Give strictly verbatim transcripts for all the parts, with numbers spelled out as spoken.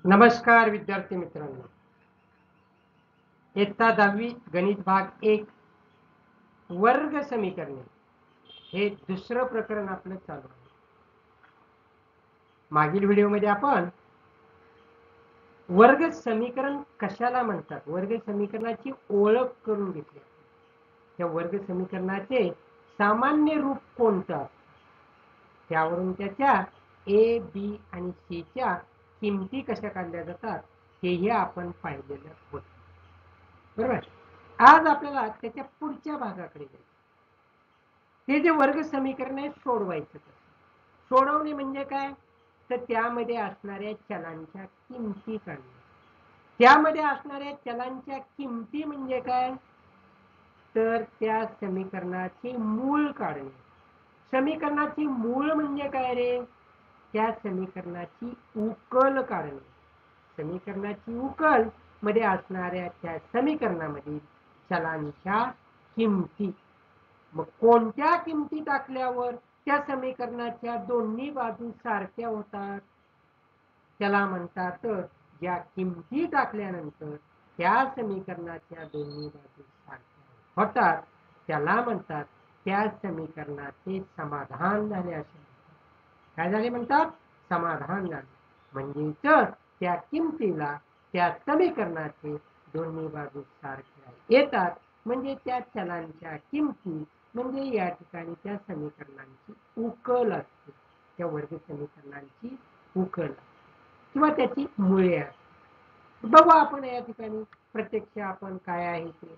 नमस्कार विद्यार्थी मित्रांनो, इयत्ता दहावी गणित भाग एक वर्ग समीकरणे हे दुसरं प्रकरण आपलं चालू आहे. मागील व्हिडिओमध्ये आपण वर्ग समीकरण कशाला म्हणतात, वर्ग समीकरणाची ओळख करून घेतली. त्या वर्ग समीकरणाचे सामान्य रूप कोणतं, त्यावरून त्याच्या ए बी आणि सी च्या किमती कशा काढल्या जातात हेही आपण पाहिलेलं होतं. बरोबर. आज आपल्याला त्याच्या पुढच्या भागाकडे जायचं. ते जे वर्ग समीकरणे सोडवायचं. सोडवणे म्हणजे काय, तर त्यामध्ये असणाऱ्या चलांच्या किमती काढणे. त्यामध्ये असणाऱ्या चलांच्या किमती म्हणजे काय, तर त्या समीकरणाची मूळ काढणे. समीकरणाची मूळ म्हणजे काय रे, त्या समीकरणाची उकल काढणे. समीकरणाची उकल मध्ये असणाऱ्या त्या समीकरणामध्ये चलांच्या किमती. मग कोणत्या किमती टाकल्यावर त्या समीकरणाच्या दोन्ही बाजू सारख्या होतात, त्याला म्हणतात, ज्या किमती टाकल्यानंतर त्या समीकरणाच्या दोन्ही बाजू सारख्या होतात त्याला म्हणतात, त्या समीकरणाचे समाधान झाले असे. काय झाले म्हणतात, समाधान झाले. म्हणजेच त्या किमतीला त्या समीकरणाचे दोन्ही बाजू सारख्या येतात, म्हणजे त्या चलांच्या किमती म्हणजे या ठिकाणी त्या समीकरणांची उकल असते. त्या वर्ग समीकरणांची उकल किंवा त्याची मुळे असते. बघू आपण या ठिकाणी प्रत्यक्ष आपण काय आहे ते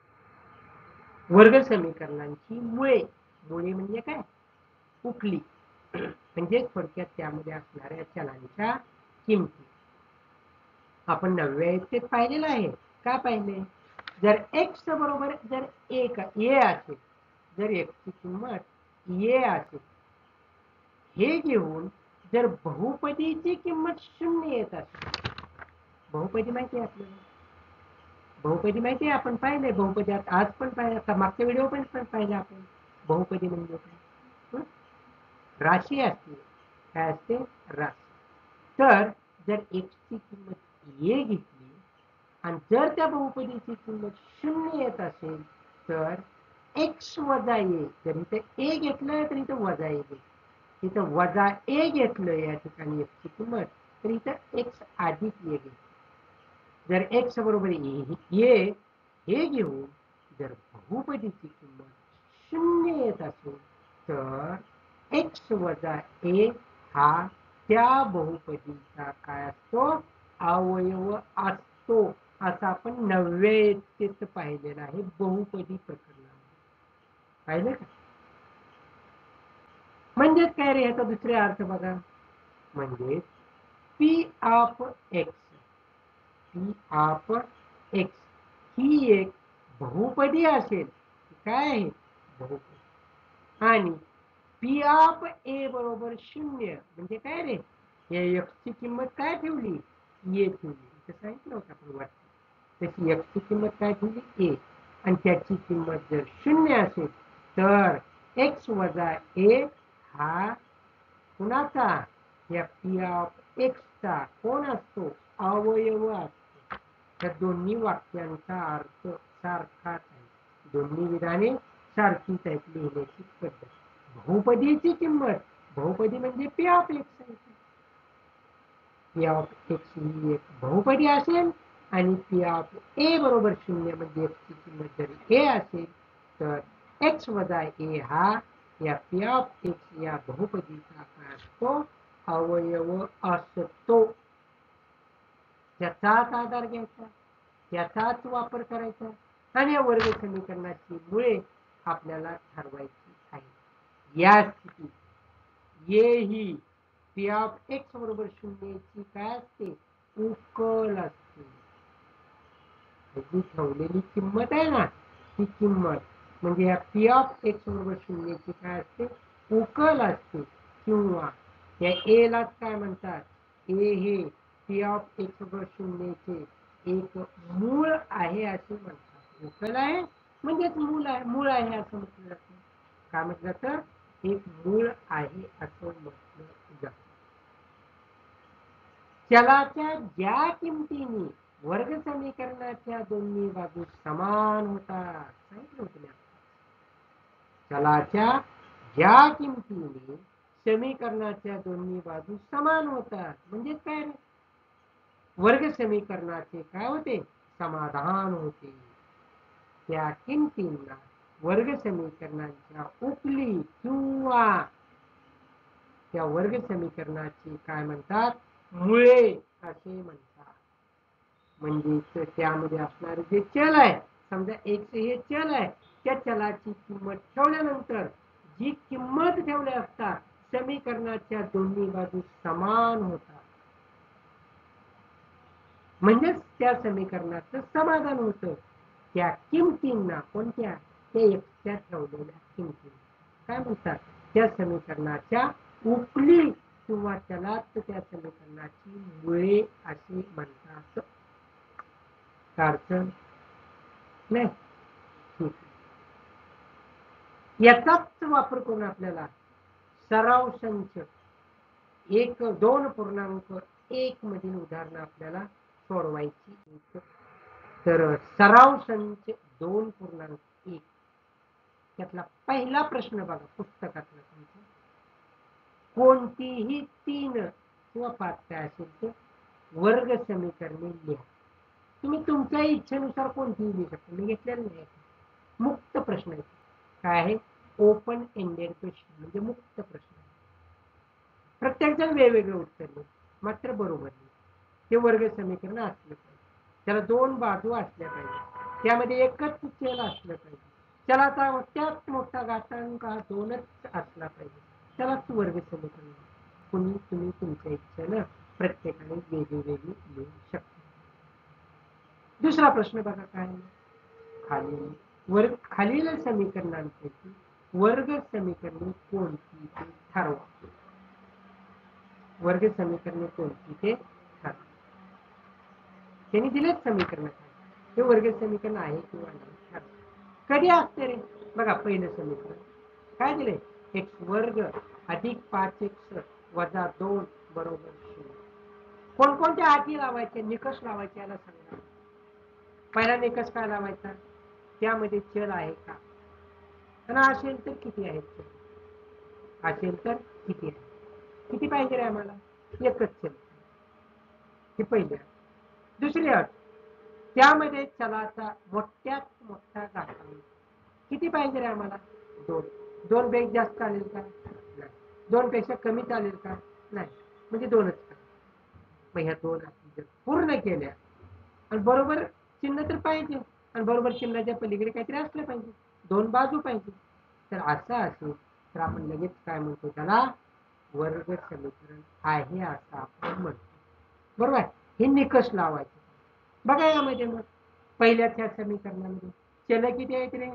वर्ग समीकरणांची मुळे. मुळे म्हणजे काय, उकली म्हणजे थोडक्यात त्यामध्ये असणाऱ्या चलांच्या किमती. आपण नवव्या इयत्तेत पाहिलेलं आहे. का पाहिले, जर एक्स बरोबर जर एक ए असेल, जर एक्सची किंमत ए असेल, हे घेऊन जर बहुपदीची किंमत शून्य येत असेल, बहुपदी माहिती आहे आपल्याला, बहुपदी माहिती आहे, आपण पाहिले बहुपदी, आज पण पाहिजे, मागच्या व्हिडिओ पण पण पाहिजे आपण. बहुपदी म्हणजे काय, राशी असते. काय असते, राशी. तर जर एक्सची किंमत ए घेतली आणि जर त्या बहुपदीची किंमत शून्य येत असेल, तर एक्स वजा ए, जर इथं ए घेतलं तर इथं वजा ए घेतलं, इथं वजा ए घेतलं या ठिकाणी एक्सची किंमत, तर इथं एक्स अधिक ए घेतलं. जर एक्स बरोबर ए हे घेऊन जर बहुपदीची किंमत शून्य येत असेल, तर एक्स वजा ए हा त्या बहुपदीचा काय असतो, अवयव असतो. असं आपण नवव्या इयत्तेत पाहिलेलं आहे बहुपदी प्रकरणामध्ये. पाहिलं का? म्हणजेच काय रे, याचा दुसरे अर्थ बघा, म्हणजे P of X, P of X ही एक बहुपदी असेल. काय आहे, बहुपदी. आणि पी ऑफ ए बरोबर शून्य म्हणजे काय रे, या एक्सची किंमत काय ठेवली, ए ठेवली. इथं सांगितलं होतं आपण वाटतं, त्याची एक्सची किंमत काय ठेवली, ए, आणि त्याची किंमत जर शून्य असेल, तर एक्स वजा ए हा कुणाचा, या पी ऑफ एक्सचा कोण असतो, अवयव असतो. त्या दोन्ही वाक्यांचा अर्थ सारखाच आहे, दोन्ही विधाने सारखीच आहेत लिहिण्याची पद्धत. बहुपदीची किंमत, बहुपदी म्हणजे पी ऑफ एक्स आहे. पी ऑफ एक्स ही एक बहुपदी असेल आणि पी ऑफ ए बरोबर शून्य म्हणजे एक्सची किंमत जर ए असेल, तर एक्स वजा ए हा या पी ऑफ एक्स या बहुपदीचा काय असतो, अवयव असतो. त्याचाच आधार घ्यायचा, त्याचाच वापर करायचा आणि या वर्ग समीकरणाची मुळे आपल्याला ठरवायची आहे. या स्थितीत ए ही पी ऑफ एक्स बरोबर शून्यची काय असते, उकल असते. जी ठेवलेली किंमत आहे ना, ती किंमत म्हणजे या पी ऑफ एक्स बरोबर शून्यची काय असते, उकल असते. किंवा या ए ला काय म्हणतात, ए हे पी ऑफ एक्स बरोबर शून्यचे एक मूळ आहे असे म्हणतात. उकल आहे म्हणजेच मूळ आहे, मूळ आहे असं म्हटलं जातं. काय म्हटलं तर एक मूळ आहे असं म्हटलं जातं. चलाच्या ज्या किमतीने वर्ग समीकरणाच्या दोन्ही बाजू समान होतात, सांगितलं होतं मी. चलाच्या ज्या किमतीने समीकरणाच्या दोन्ही बाजू समान होतात म्हणजे काय रे, वर्ग समीकरणाचे काय होते, समाधान होते. त्या किमतींना वर्ग समीकरणाच्या उकली किंवा त्या वर्ग समीकरणाची काय म्हणतात, मुळे असे म्हणतात. म्हणजे त्यामध्ये असणारे जे चल आहे, समजा एक्स हे चल आहे, त्या चलाची किंमत ठेवल्यानंतर जी किंमत ठेवली असतात समीकरणाच्या दोन्ही बाजू समान होतात, म्हणजेच त्या समीकरणाचं समाधान होतं. त्या किमतींना कोणत्या, ते एक्सच्या ठेवलेल्या किमती काय म्हणतात, त्या समीकरणाच्या उकली किंवा चलात त्या समीकरणाची मुळे असे म्हणतात. अडचण नाही, ठीक. याचाच वापर करून आपल्याला सराव संच एक दोन पूर्णांक एक मधील उदाहरणं आपल्याला सोडवायची. तर सराव संच दोन पूर्णांक एक त्यातला पहिला प्रश्न बघा पुस्तकातला, तुमच्या कोणतीही तीन किंवा पाच काय असेल ते वर्ग समीकरणे लिहा. तुम्ही तुमच्या इच्छेनुसार कोणतीही लिहू शकता, मी घेतलेलं नाही. मुक्त प्रश्न आहे. काय आहे, ओपन एंडेड क्वेश्चन म्हणजे मुक्त प्रश्न. प्रत्येक जण वेगवेगळे उत्तर देईल, मात्र बरोबर नाही. ते वर्ग समीकरण असलं पाहिजे, त्याला दोन बाजू असल्या पाहिजे, त्यामध्ये एकच चल असलं पाहिजे, त्याला त्यात मोठा घातांक हा दोनच असला पाहिजे, त्यालाच वर्ग समीकरण. कुणी तुम्ही तुमच्या इच्छेनं प्रत्येकाने वेगळी वेगळी लिहू शकता. दुसरा प्रश्न बघा काय, खालील वर्ग खालील समीकरणांपैकी वर्ग समीकरणे कोणती ते ठरवा. वर्ग समीकरणे कोणती ते ठरवा. त्यांनी दिलेच समीकरण, हे वर्ग समीकरण आहे किंवा नाही ठरवा. कधी असते रे, बघा पहिलं समीकरण काय दिले, एक्स वर्ग अधिक पाच एक्स वजा दोन बरोबर शून्य. कोणकोणत्या अटी लावायचे, निकष लावायचे याला सांगा. पहिला निकष काय लावायचा, त्यामध्ये चल आहे का, आणि असेल तर किती आहेत चल, असेल तर किती आहे, किती पाहिजे रे आम्हाला, एकच चल, ही पहिली अट. दुसरी अट, त्यामध्ये चलाचा मोठ्यात मोठा घातांक किती पाहिजे रे आम्हाला, दोन. दोन पेक्षा जास्त चालेल का, नाही. दोन पेक्षा कमी चालेल का, नाही, म्हणजे दोनच. मग ह्या दोन अटी पूर्ण केल्या आणि बरोबर चिन्ह तर पाहिजे, आणि बरोबर चिन्हाच्या पलीकडे काहीतरी असलं पाहिजे, दोन बाजू पाहिजे. तर असं असेल तर आपण लगेच काय म्हणतो, त्याला वर्ग समीकरण आहे असं आपण म्हणतो. बरोबर, हे निकष लावायचे. बघा यामध्ये मग पहिल्या त्या समीकरणामध्ये चल किती आहेत रे,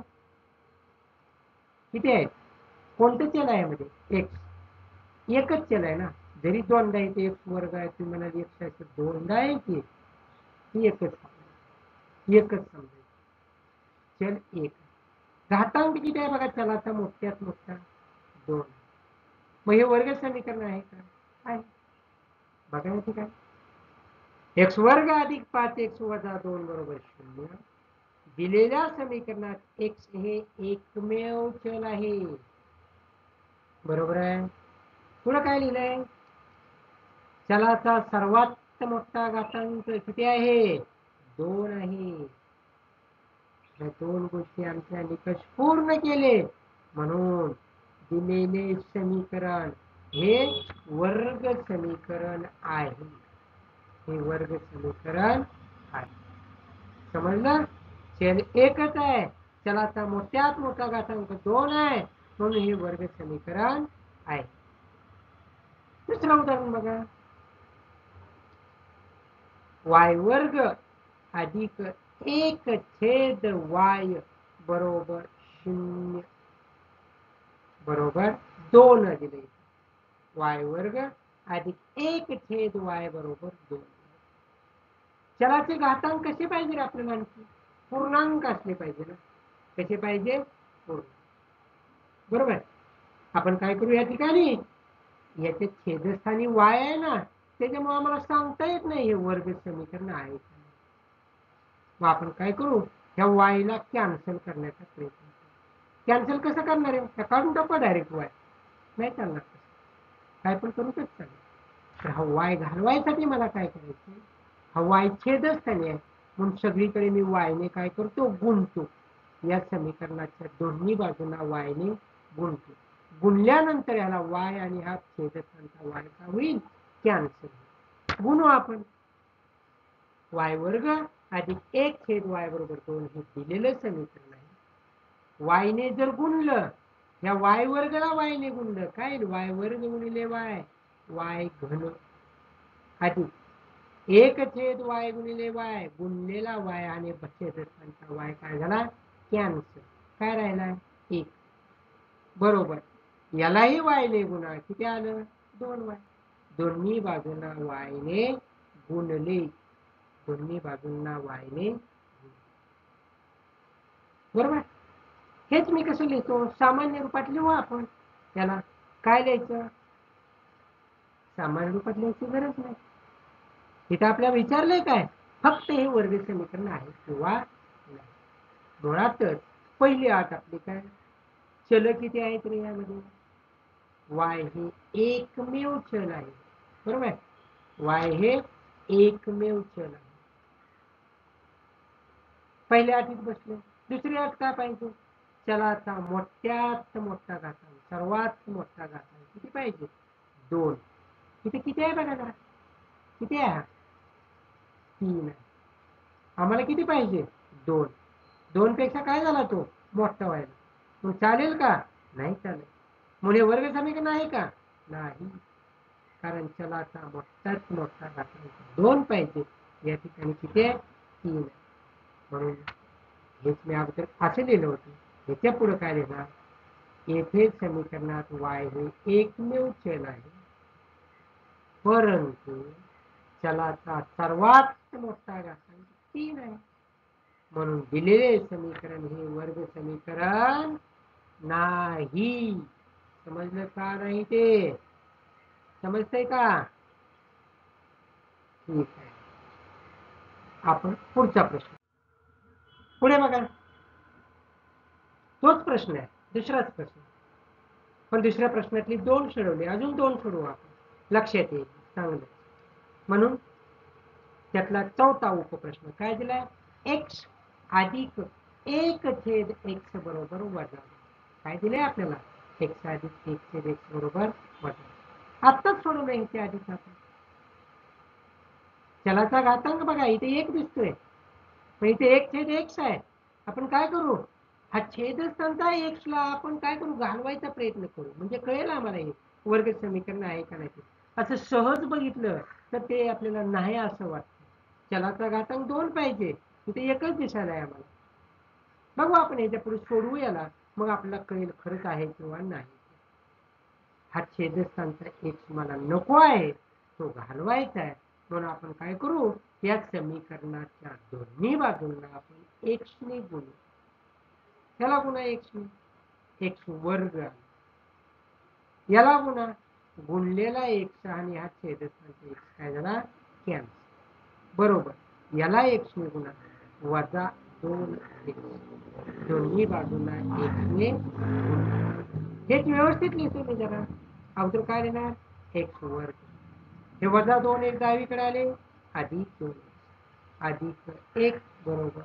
किती आहेत, कोणतं चल आहे यामध्ये, एक्स. एकच चल आहे ना, जरी दोनदा येते एक्स वर्ग आहे, तुम्ही म्हणाल एक्स आहे, दोनदा आहे की एकच, एकच समजायचं, चल एक. घातांक किती आहे बघा चलाचा, मोठ्यात मोठा दोन. मग हे वर्ग समीकरण आहे का, आहे. बघा ठीक आहे, एक्स वर्ग अधिक पाच एक्स वजा दोन बरोबर शून्य. दिलेल्या समीकरणात एक्स हे एकमेव चल आहे, बरोबर आहे. पुढे काय लिहिलंय, चलाचा सर्वात मोठा घातांक किती आहे, दोन आहे. या दोन गोष्टी आमच्या निकष पूर्ण केले, म्हणून दिलेले समीकरण हे वर्ग समीकरण आहे, हे वर्ग समीकरण आहे. समजलं, चल एकच आहे, चलाचा मोठ्यात मोठा घातांक दोन आहे, म्हणून हे वर्ग समीकरण आहे. दुसरं उदाहरण बघा, वाय वर्ग अधिक एक छेद वाय बरोबर शून्य बरोबर दोन दिले. वाय वर्ग अधिक एक छेद वाय बरोबर दोन. चलाचे घातांक कसे पाहिजे आपल्याला, आणखी पूर्णांक असले पाहिजे ना, कसे पाहिजे, पूर्ण. बरोबर, आपण काय करू या ठिकाणी, याचे छेदस्थानी वाय आहे ना, त्याच्यामुळे आम्हाला सांगता येत नाही हे वर्ग समीकरण आहे का. मग आपण काय करू, ह्या वायला कॅन्सल करण्याचा प्रयत्न करू. कॅन्सल कसं करणार आहे, काढून टाकू डायरेक्ट वाय, नाही चालणार काय पण करू शकत चालेल. तर हा वाय घालवायसाठी मला काय करायचं, हा वाय छेदच त्याने आहे म्हणून सगळीकडे मी वायने काय करतो, गुणतो. या समीकरणाच्या दोन्ही बाजूंना वायने गुणतो. गुणल्यानंतर याला वाय आणि हा छेदकांचा वाय का होईल, कॅन्सल. गुणू आपण. वाय वर्ग अधिक एक छेद वाय बरोबर दोन हे दिलेलं समीकरण आहे. वायने जर गुणलं, या वाय वर्गला वायने गुणलं काय, वाय वर्ग गुणिले वाय, वाय घन अधिक एक छेद वाय गुणिले वाय, गुणलेला वाय आणि छेदकांचा वाय काय झाला, कॅन्सल. काय राहिला, एक. बरोबर, यालाही वायने गुणा, किती आलं, दोन वाय. दोन्ही बाजूंना वायने गुणले, दोन्ही बाजूंना वायने. बरोबर, हेच मी कसं लिहितो, सामान्य रूपात लिहू आपण. याला काय लिहायचं, सामान्य रूपात लिहायची गरज नाही. इथं आपल्याला विचारलंय काय, फक्त हे वर्ग समीकरण आहे किंवा नाही. मुळातच पहिली अट आपली काय, चल किती आहेत रे यामध्ये, वाय हे एकमेव चल आहे. बरोबर, वाय हे एकमेव चल आहे. पहिल्या अटीत बसले. दुसरी अट काय पाहिजे, चलाचा मोठ्यात मोठा घातांक, सर्वात मोठा घातांक किती पाहिजे, दोन. इथे किती आहे बघा जरा, किती आहे, तीन आहे. आम्हाला किती पाहिजे, दोन. दोन पेक्षा काय झाला तो मोठा व्हायला, मग चालेल का, नाही चालेल. म्हणजे वर्ग समीकरण आहे का, नाही, कारण चलाचा मोठाच मोठा घातांक दोन पाहिजे. या ठिकाणी किती आहे, तीन आहे. म्हणून हेच मी अगोदर असं लिहिलं होतं. ह्याच्या पुढे काय लिहिणार, येथे समीकरणात वाय हे एकमेव चल आहे, परंतु चलाचा सर्वात मोठा घातांक तीन आहे. म्हणून दिलेले समीकरण हे वर्ग समीकरण नाही. समजलं का नाही, ते समजतंय का, ठीक आहे. आपण पुढचा प्रश्न, पुढे बघा, तोच प्रश्न आहे, दुसराच प्रश्न, पण दुसऱ्या प्रश्नातली दोन सोडवले, अजून दोन सोडवू आपण, लक्षात येईल चांगलं. म्हणून त्यातला चौथा उपप्रश्न काय दिलाय, एक्स अधिक एक छेद एक्स बरोबर वजा. काय दिले आपल्याला, एक्स अधिक एक छेद एक्स बरोबर वजा. आत्ताच सोडवलं याच्या आधीच आपण. चलाचा घातांक बघा, इथे एक दिसतोय, पण इथे एक छेद एक्स आहे. आपण काय करू, हा छेदस्थानचा एक्सला आपण काय करू, घालवायचा प्रयत्न करू, म्हणजे कळेल आम्हाला हे वर्ग समीकरण आहे का नाही. असं सहज बघितलं तर ते आपल्याला नाही असं वाटतं. चलाचा घातांक दोन पाहिजे, इथे एकच दिसायला आहे आम्हाला. बघू आपण याच्या पुढे सोडवू याला, मग आपल्याला कळेल खरंच आहे किंवा नाही. हा छेदस्थानचा एक्स मला नको आहे, तो घालवायचा आहे. म्हणून आपण काय करू, या समीकरणाच्या दोन्ही बाजूंना आपण एक्स ने गुणू. त्याला गुणा एक्स ने, एक्स वर्ग, याला गुणा, गुणलेला एक्स आणि हा छेदस्थानचा एक्स काय झाला, कॅन्सल. बरोबर, याला एक्स ने गुणा, वजा दोन एक्स, दोन्ही बाजूंना एक्स ने गुणा. हेच व्यवस्थित लिहितो मी जरा. अगोदर काय लिहिणार, एक्स वर्ग, हे वजा दोन एक डावीकडे आले, अधिक दोन अधिक एक बरोबर.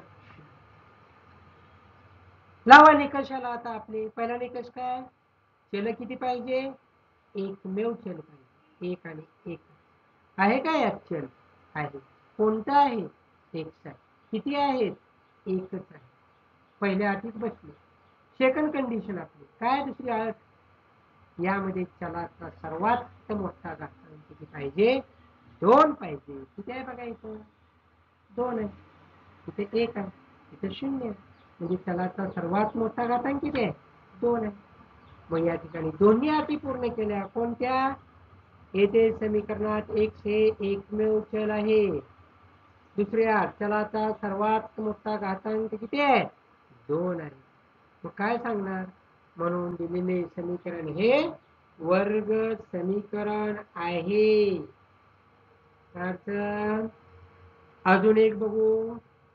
लावा निकषाला आता आपले. पहिला निकष काय, चल किती पाहिजे, एकमेव चल पाहिजे, एक आणि एक आहे का यात चल, आहे. कोणता आहे, एक्स आहे. किती आहेत, एकच आहे. पहिल्या अटीत बसले. सेकंड कंडिशन आपली काय, दुसरी अट, यामध्ये चलाचा सर्वात मोठा घातांक किती पाहिजे, दोन पाहिजे. किती आहे बघा, इथं दोन आहे, इथे एक आहे, इथे शून्य आहे. म्हणजे चलाचा सर्वात मोठा घातांक किती आहे, दोन आहे. मग या ठिकाणी दोन्ही अटी पूर्ण केल्या. कोणत्या, येथे समीकरणात एक्स हे एकमेव चल आहे. दुसऱ्या, चलाचा सर्वात मोठा घातांक किती आहे, दोन आहे. मग काय सांगणार, म्हणून दिलेले समीकरण हे वर्ग समीकरण आहे. तर अजून एक बघू.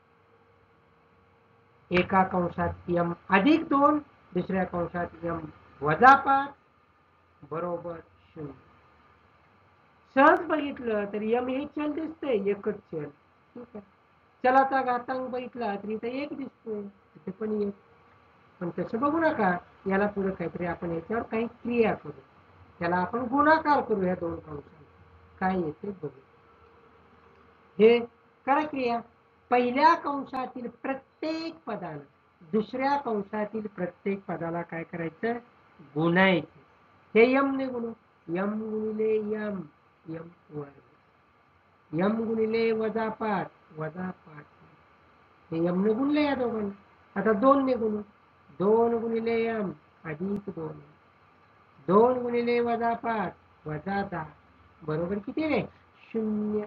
एका कंसात यम अधिक दोन, दुसऱ्या कंसात यम वजा पाच बरोबर शून्य. सहज बघितलं तर यम हे चल दिसतंय, एकच चल. ठीक आहे. चलाचा घातांक बघितला तरी इथं एक दिसतोय, इथे पण एक. पण तसं बघू नका, याला पुढे काहीतरी आपण याच्यावर काही क्रिया करू. त्याला आपण गुणाकार करू या दोन कंसांचा. काय येते बघू. हे करा क्रिया. पहिल्या कंसातील प्रत्येक पदाला दुसऱ्या कंसातील प्रत्येक पदाला काय करायचं, गुणायचं. हे यम ने गुणू. यम गुणिले यम, यम वर्ग. यम गुणिले वजा पाच, वजा पाच. हे यम ने गुणले या दोघांना. आता दोन ने गुणू. दोन गुणिले यम अधिक दोन, दोन गुणिले वजा पाच वजा दहा बरोबर किती रे, शून्य.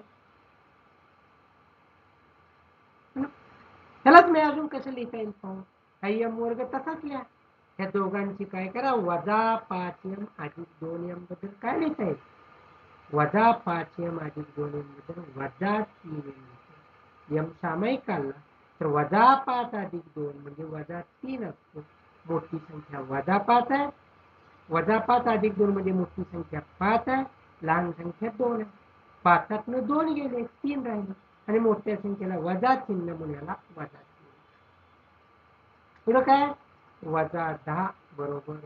त्यालाच मी अजून कसं लिहिता येईल पाहू. हा यम वर्ग तसाच लिहा. ह्या दोघांची काय करा, वजा पाच यम अधिक दोन यम बद्दल काय लिहिता येईल, वजा पाच यम अधिक दोन यम बद्दल वजा तीन यम. यम सामायिक काढला तर वजा पाच अधिक दोन म्हणजे वजा तीन असतो. मोठी संख्या वजा पाच आहे, वजा पाच अधिक दोन म्हणजे मोठी संख्या पाच आहे, लहान संख्या दोन आहे. पाचातनं दोन गेले, तीन राहिले आणि मोठ्या संख्येला वजा चिन्ह म्हणून याला वजा चिन्ह. पुढं काय, वजा दहा बरोबर.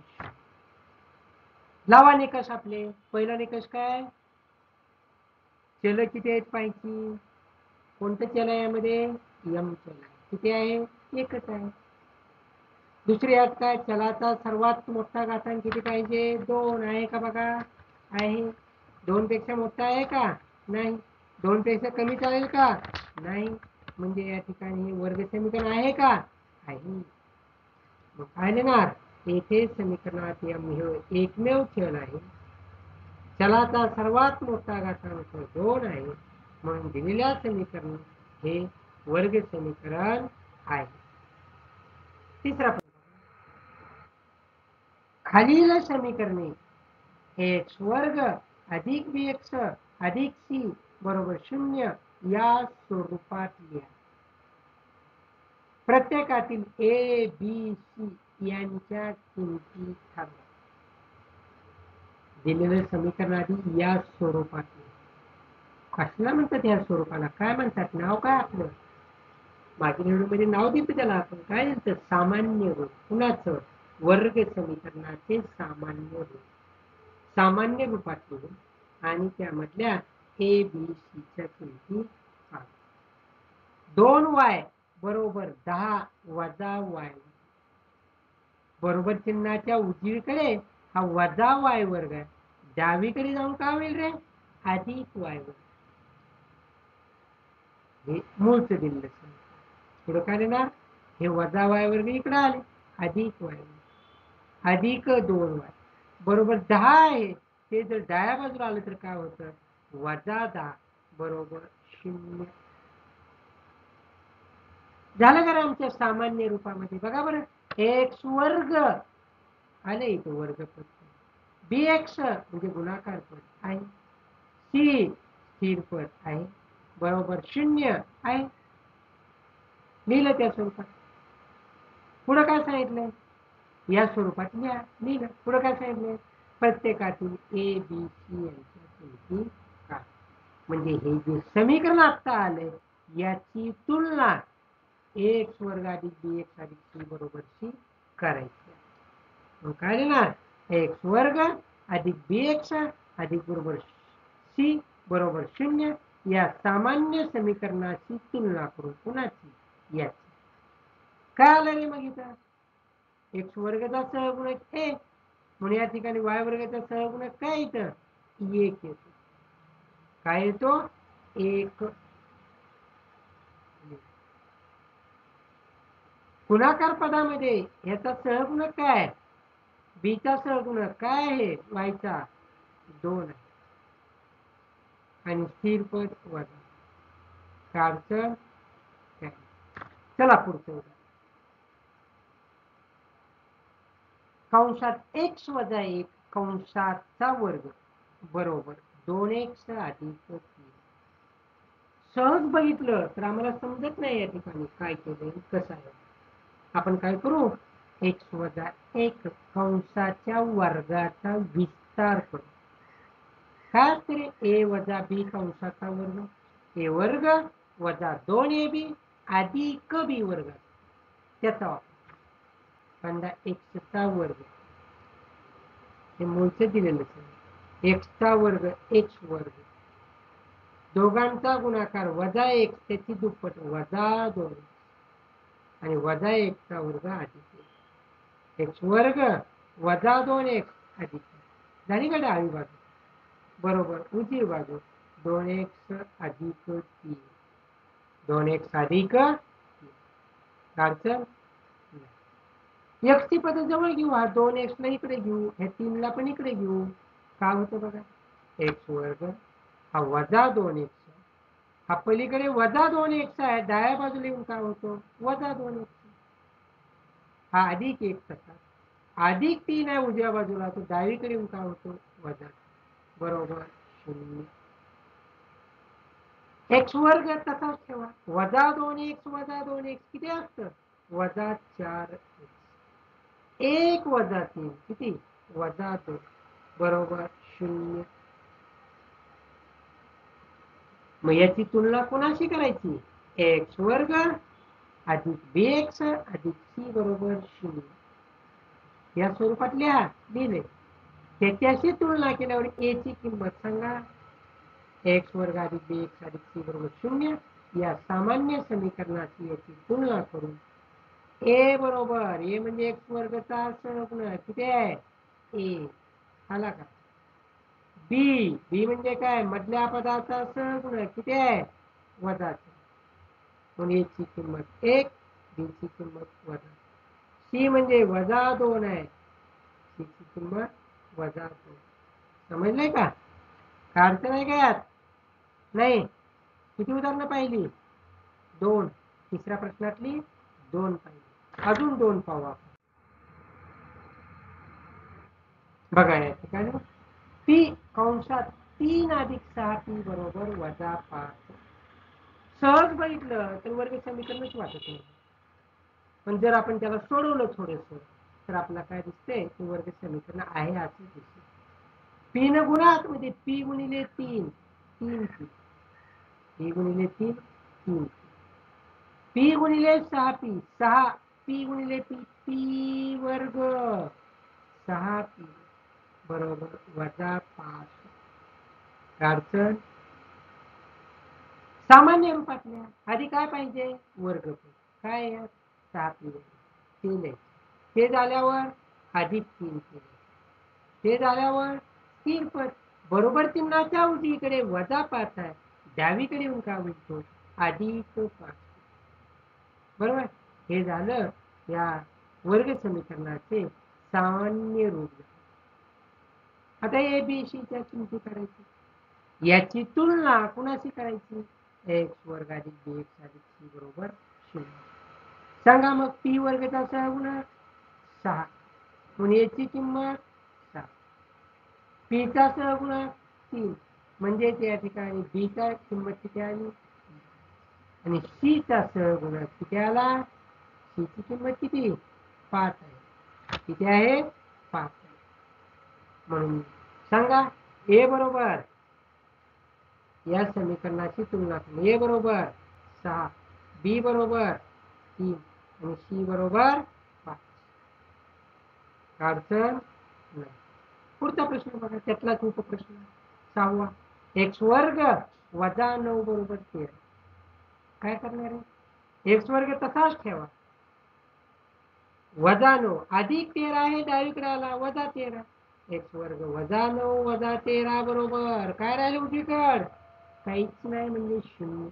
लावा निकष आपले. पहिला निकष काय, चल किती आहेत पाहिजे. कोणतं चल आहे यामध्ये, यम चल आहे. किती आहे, एकच आहे. दुसरी यात काय, चलाचा सर्वात मोठा घातांक किती पाहिजे, दोन आहे का बघा, आहे. दोन पेक्षा मोठा आहे का, नाही. दोन पेक्षा कमी चालेल का, नाही. म्हणजे या ठिकाणी वर्ग समीकरण आहे का, आहे. मग काय लिहिणार, येथे समीकरणात यम हे एकमेव चल आहे. चलाचा सर्वात मोठा घातांक दोन आहे, म्हणून दिलेल्या समीकरण हे वर्ग समीकरण आहे. तिसरा प्रश्न, खालील समीकरणे एक्स वर्ग अधिक बी एक्स अधिक सी बरोबर शून्य या स्वरूपात लिहा. प्रत्येकातील ए बी सी यांच्या किमती ठरवा. दिलेलं समीकरण आधी या स्वरूपात लिहा. कशाला म्हणतात या स्वरूपाला, काय म्हणतात, नाव काय आपलं, मागील व्हिडिओमध्ये नाव दिलं त्याला आपण, काय दिलं, सामान्य रूप. कुणाचं, वर्ग समीकरणाचे सामान्य रूप. सामान्य रूपात लिहून आणि त्यामधल्या ए बी सीच्या किमती काढा. दोन वाय बरोबर दहा वजा वाय बरोबर चिन्हाच्या उजवीकडे हा वजा वाय वर्ग आहे. डावीकडे जाऊन काय होईल रे, अधिक वाय वर्ग. हे मूळचं दिलेलं. पुढे काय देणार, हे वजा वाय वर्ग इकडे आले, अधिक वाय वर्ग अधिक दोन वाय बरोबर दहा आहे. ते जर डाव्या बाजूला आलं तर काय होतं, वजा दहा बरोबर शून्य. झालं का आमच्या सामान्य रूपामध्ये. बघा बरं, एक्स वर्ग आले इथे वर्ग पद, बी एक्स म्हणजे गुणाकार पद आहे, सी स्थिर पद आहे बरोबर शून्य आहे. लिहिलं त्या स्वरूपात. पुढं काय सांगितलंय, या स्वरूपात लिहा. लिहिलं. पुढं काय सांगितलंय, प्रत्येकातील ए बी सी यांच्या किमती काय. म्हणजे हे जे समीकरण आता आलंय याची तुलना एक्स वर्ग अधिक बी एक्स अधिक सी बरोबर सी करायची. मग काय लिहिणार, एक्स वर्ग अधिक बी एक्स अधिक बरोबर सी बरोबर शून्य या सामान्य समीकरणाची तुलना करून, कुणाची, याची. काय आलं रे मग इथं, एक्स वर्गाचा सहगुणक एक म्हणून या ठिकाणी वाय वर्गाचा सहगुणक काय इथं, एक येतो. काय येतो, एक. गुणाकार पदामध्ये याचा सहगुणक काय, बीचा सहगुणक काय आहे, वायचा दोन आहे आणि स्थिर पद वजा. काय अडचण, चला पुढचं. कंसात एक्स वजा एक कंसाचा वर्ग बरोबर दोन एक्स अधिक तीन. सहज बघितलं तर आम्हाला समजत नाही या ठिकाणी काय केलंय कसं आहे. आपण काय करू, एक्स वजा एक कंसाच्या वर्गाचा विस्तार करू. काय तरी ए वजा बी कंसाचा वर्ग, ए वर्ग वजा दोन ए बी अधिक बी वर्ग, त्याचा वापर एक्सचा वर्ग, हे मूळचे दिलेलं आहे. एक्सचा वर्ग एक्स वर्ग, दोघांचा गुणाकार वजा एक त्याची दुप्पट वजा दोन आणि वजा एकचा वर्ग अधिक एक्स वर्ग वजा दोन एक्स अधिक, झाली का डावी बाजू बरोबर. उजवी बाजू दोन एक्स अधिक तीन, दोन एक्स अधिक अडचण एक्स ची पद जवळ घेऊ, हा दोन एक्स ला इकडे घेऊ, हे तीन ला पण इकडे घेऊ, काय होतं बघा, एक्स वर्ग हा वजा दोन एक्स, हा पलीकडे वजा दोन एक्स आहे, डाव्या बाजूला येऊन काय होतो वजा दोन एक्स, हा अधिक एक तसा अधिक तीन आहे उजव्या बाजूला, तो डावीकडे येऊन काय होतो वजा, बरोबर शून्य. एक्स वर्ग तसाच ठेवा, वजा दोन एक्स वजा दोन एक्स किती असतं वजा चार एक्स, एक वजा तीन किती वजा दोन, बरोबर शून्य. मग याची तुलना कोणाशी करायची, एक्स वर्ग अधिक बी एक्स अधिक सी बरोबर शून्य, या स्वरूपात लिहा, लिहिले. त्याच्याशी तुलना केल्यावर ए ची किंमत सांगा, एक्स वर्ग अधिक बी एक्स अधिक सी बरोबर शून्य. या सामान्य समीकरणाची याची तुलना करून ए बरोबर, ए म्हणजे एक्स वर्गचा सहगुणक किती आहे ए, आला का. बी, बी म्हणजे काय मधल्या पदाचा सहगुणक किती आहे वजा, म्हणून ए ची किंमत एक, बी ची किंमत वजा. सी म्हणजे वजा दोन आहे, सी ची किंमत वजा दोन. समजलंय का, काय अडचण आहे का यात, नाही. किती उदाहरणं पाहिली, दोन, तिसऱ्या प्रश्नातली दोन पाहिली, अजून दोन पाहू आपण. बघा या ठिकाणी पी कंसात तीन अधिक सहा पी बरोबर वजा पाच. सहज बघितलं तर वर्ग समीकरणच वाटत नाही, पण जर आपण त्याला सोडवलं थोडंसं तर आपल्याला काय दिसतंय ते वर्ग समीकरण आहे असं दिसते. पी न गुणात म्हणजे पी गुणिले तीन, तीन पी, पी गुणिले तीन, तीन पी गुणिले सहा पी, सहा पी गुणिले पी, पी वर्ग सहा पी बरोबर वजा पाच. अडचण सामान्य रूपातल्या आधी काय पाहिजे वर्ग, काय सहा पी तीन आहे, ते झाल्यावर अधिक तीन केले, ते झाल्यावर तीन पट बरोबर चिन्हाच्या उजवीकडे वजा पाच आहे, डावीकडे येऊन काय म्हणतो अधिक पाच, बरोबर. हे झालं या वर्ग समीकरणाचे सामान्य रूप. आता ए बी सी च्या किमती करायची, याची तुलना कुणाशी करायची, एक्स वर्ग अधिक बी एक्स अधिक सी बरोबर शून्य. सांगा मग पी वर्गाचा सहगुणक सहा, म्हणून याची किंमत सहा, पी चा सहगुणक तीन, म्हणजे त्या ठिकाणी बी चा किंमत किती आली आणि सी चा सहगुणक किती आला, सी ची किंमत किती पाच आहे, किती आहे पाच आहे. म्हणून सांगा ए बरोबर, या समीकरणाची तुलना करून ए बरोबर सहा, बी बरोबर तीन आणि सी बरोबर पाच. अडचण नाही. पुढचा प्रश्न बघा, त्यातलाच उपप्रश्न सहावा, एक्स वर्ग वजा नऊ बरोबर तेरा. काय करणार आहे, एक्स वर्ग तसाच ठेवा, वजा नऊ अधिक तेरा आहे डावीकडे आला वजा तेरा, एक्स वर्ग वजा नऊ वजा तेरा बरोबर काय राहिले उजवीकड काहीच नाही म्हणजे शून्य.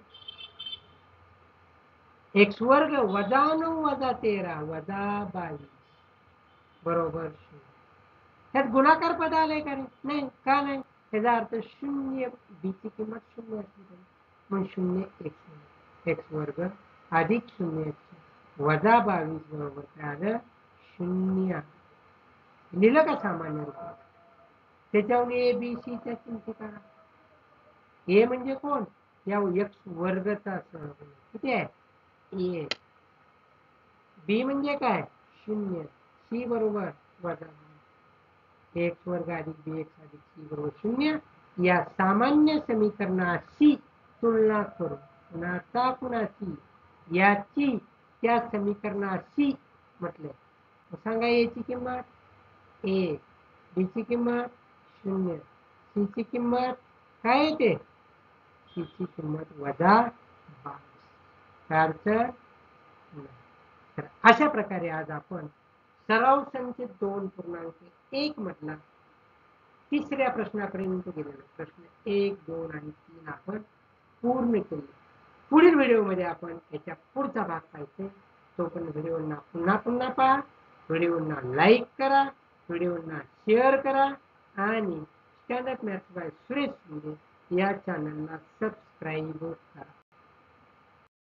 एक्स वर्ग वजा नऊ वजा तेरा वजा बावीस बरोबर शून्य. त्यात गुणाकार पद आले का नाही, का नाही, त्याचा अर्थ शून्य, बी ची किंमत शून्य असली म्हणून शून्य एक्स, एक्स वर्ग अधिक शून्य एक्स वजा बावीस बरोबर काय आलं शून्य. लिहिलं का सामान्य रूपात, त्याच्यावर ए बी सी च्या किमती करा. ए म्हणजे कोण या एक्स वर्गचा सहगुणक किती आहे ए. बी म्हणजे काय शून्य. सी बरोबर वजा एक्स वर्ग अधिक बी एक्स अधिक सी बरोबर शून्य. या सामान्य समीकरणाशी तुलना करून कुणाचा कुणाची याची त्या समीकरणाशी म्हटले सांगा. याची किंमत ए, बी ची किंमत शून्य, सी ची किंमत काय येते सी ची किंमत वजा बावीस. काय अर्थ नाही. तर अशा प्रकारे आज आपण सराव संच दोन पूर्णांक एक मधला तिसऱ्या प्रश्नापर्यंत गेलेलो. प्रश्न एक दोन आणि तीन आपण पूर्ण केले. पुढील व्हिडिओमध्ये आपण याच्या पुढचा भाग पाहायचे. तोपर्यंत व्हिडिओना पुन्हा पुन्हा पहा, व्हिडिओना लाईक करा, व्हिडिओना शेअर करा आणि standard maths by Suresh Shinde या चॅनलला सबस्क्राईब करा.